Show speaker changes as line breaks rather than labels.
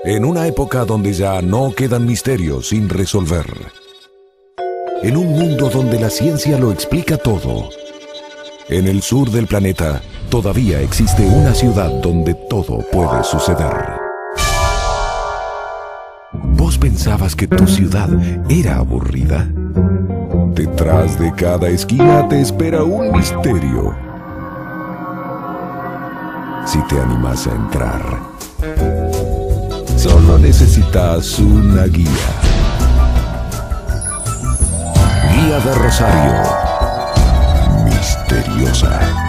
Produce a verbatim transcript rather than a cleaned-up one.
En una época donde ya no quedan misterios sin resolver. En un mundo donde la ciencia lo explica todo. En el sur del planeta todavía existe una ciudad donde todo puede suceder. ¿Vos pensabas que tu ciudad era aburrida? Detrás de cada esquina te espera un misterio. Si te animas a entrar, solo necesitas una guía. Guía de Rosario. Misteriosa.